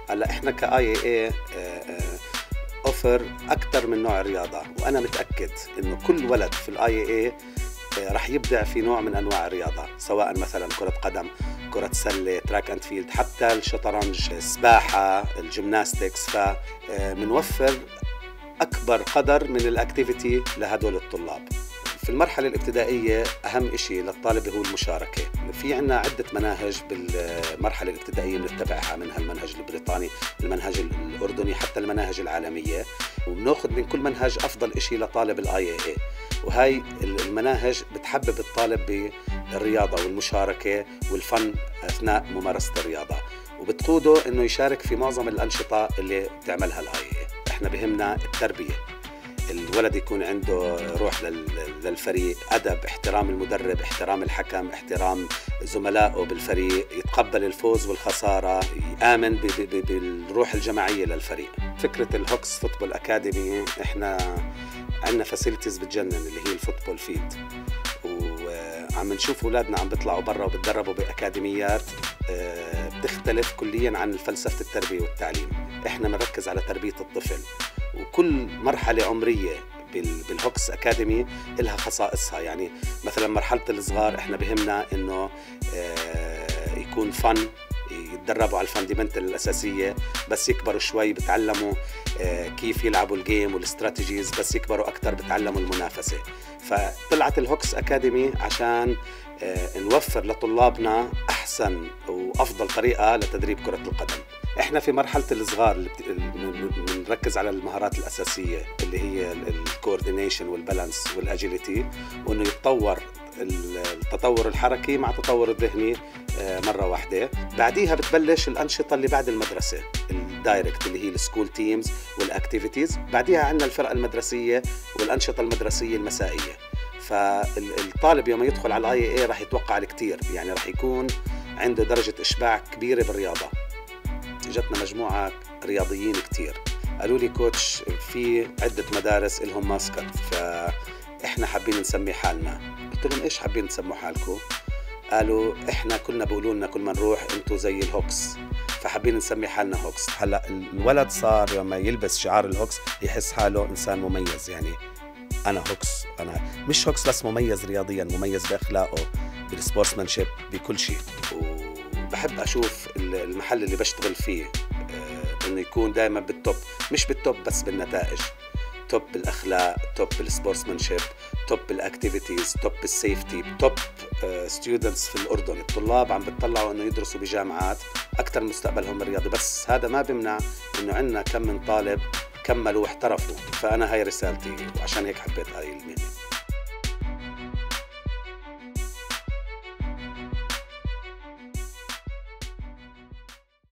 هلا احنا كاي اي اوفر اكثر من نوع رياضه، وانا متاكد انه كل ولد في الاي اي رح يبدع في نوع من انواع الرياضه، سواء مثلا كره قدم، كره سله، تراك اند فيلد، حتى الشطرنج، السباحه، الجيمناستكس. فمنوفر اكبر قدر من الاكتيفيتي لهدول الطلاب. في المرحلة الابتدائية أهم إشي للطالب هو المشاركة. في عنا عدة مناهج بالمرحلة الابتدائية بنتبعها، منها المنهج البريطاني، المنهج الأردني، حتى المناهج العالمية، وبناخذ من كل منهج أفضل إشي لطالب الآي اي اي. وهاي المناهج بتحبب الطالب بالرياضة والمشاركة والفن أثناء ممارسة الرياضة، وبتقوده إنه يشارك في معظم الأنشطة اللي بتعملها الآي اي. إحنا بهمنا التربية، الولد يكون عنده روح للفريق، أدب، احترام المدرب، احترام الحكم، احترام زملائه بالفريق، يتقبل الفوز والخسارة، يآمن بالروح الجماعية للفريق. فكرة الهوكس فوتبول أكاديمي، احنا عندنا فاسيلتيز بتجنن اللي هي الفوتبول فيلد، وعم نشوف أولادنا عم بيطلعوا برا وبتدربوا بأكاديميات بتختلف كليا عن فلسفة التربية والتعليم. احنا بنركز على تربية الطفل، وكل مرحلة عمرية بالهوكس أكاديمي إلها خصائصها. يعني مثلا مرحلة الصغار إحنا بهمنا إنه يكون فن، يتدربوا على الفاندمنتال الأساسية، بس يكبروا شوي بتعلموا كيف يلعبوا الجيم والاستراتيجيز، بس يكبروا أكتر بتعلموا المنافسة. فطلعت الهوكس أكاديمي عشان نوفر لطلابنا أحسن وأفضل طريقة لتدريب كرة القدم. احنا في مرحلة الصغار بنركز على المهارات الأساسية اللي هي الكوردينيشن والبالانس والاجيليتي، وانه يتطور التطور الحركي مع التطور الذهني مرة واحدة. بعديها بتبلش الأنشطة اللي بعد المدرسة، الدايركت اللي هي السكول تيمز والاكتيفيتيز. بعديها عندنا الفرقة المدرسية والأنشطة المدرسية المسائية. فالطالب يوم يدخل على الاي اي راح يتوقع الكثير، يعني راح يكون عنده درجة إشباع كبيرة بالرياضة. جتنا مجموعة رياضيين كتير قالوا لي كوتش في عدة مدارس إلهم ماسكت، فإحنا حابين نسمي حالنا. قلت لهم إيش حابين تسموا حالكم؟ قالوا إحنا كلنا بيقولوا لنا كل ما نروح أنتوا زي الهوكس، فحابين نسمي حالنا هوكس. هلأ الولد صار لما يلبس شعار الهوكس يحس حاله إنسان مميز، يعني أنا هوكس، أنا مش هوكس بس مميز رياضيا، مميز بأخلاقه، بالسبورتسمانشيب، بكل شيء. بحب أشوف المحل اللي بشتغل فيه إنه يكون دائما بالتوب، مش بالتوب بس بالنتائج، توب بالأخلاق، توب بالسبورتسمانشيب، توب بالأكتيفيتيز، توب بالسيفتي، توب ستودنتس في الأردن. الطلاب عم بتطلعوا إنه يدرسوا بجامعات أكثر من مستقبلهم الرياضي، بس هذا ما بمنع إنه عندنا كم من طالب كملوا واحترفوا. فأنا هاي رسالتي، وعشان هيك حبيت هاي المهنة.